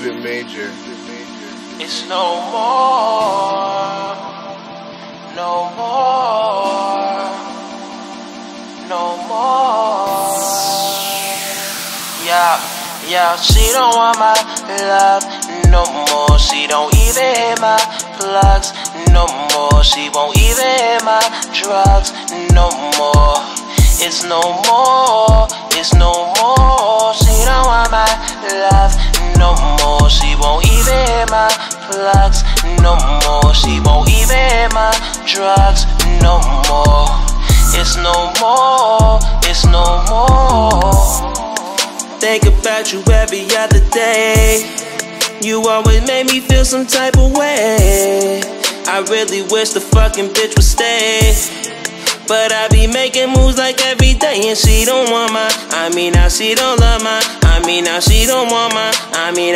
bit major. It's no more, no more, no more. Yeah, she don't want my love no more. She don't even hit my plugs no more. She won't even hit my drugs no more. It's no more, it's no more. She don't want my love no more. She won't even hit my plugs no more. She won't even hit my drugs no more. It's no more, it's no more. Think about you every other day. You always make me feel some type of way. I really wish the fucking bitch would stay, but I be making moves like every day, and she don't want my. Now she don't love my. Now she don't want my. I mean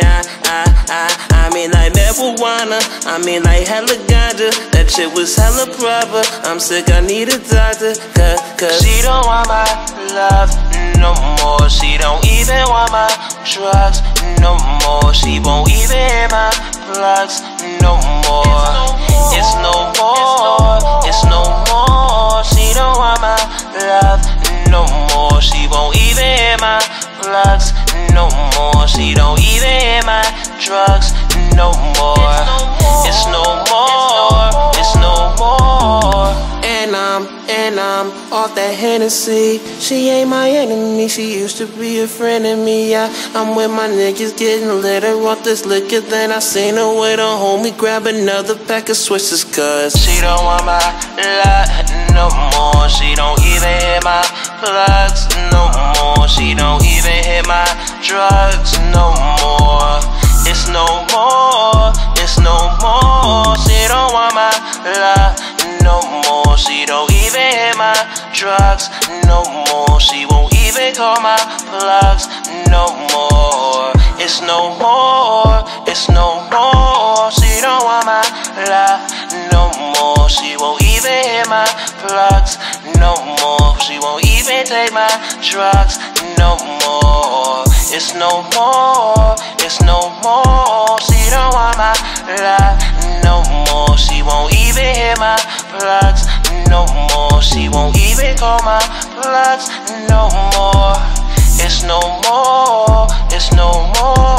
like marijuana. Like hella ganja. That shit was hella proper. I'm sick, I need a doctor. Cause she don't want my love no more. She don't even want my drugs no more. She won't even hit my plugs no more. It's no more, it's no more. She don't want my love no more. She won't even hit my plugs no more. She don't even hit my drugs no more. It's no more, it's no more. And I'm off that Hennessy. She ain't my enemy, she used to be a friend of me. I'm with my niggas getting litter off this liquor. Then I seen her with a homie grab another pack of Swisses. Cause she don't want my love no more. She don't even hit my plugs no more. She don't even hit my drugs no more. It's no more, it's no more. She don't want my love no more. She don't even hit my drugs no more. She won't even call my plugs no more. It's no more, it's no more. She don't want my love no more. She won't even hit my plugs no more. She won't even take my drugs no more. It's no more, it's no more. She don't want my love no more. She won't even hit my plugs no more. She won't even call my plugs no more. It's no more, it's no more.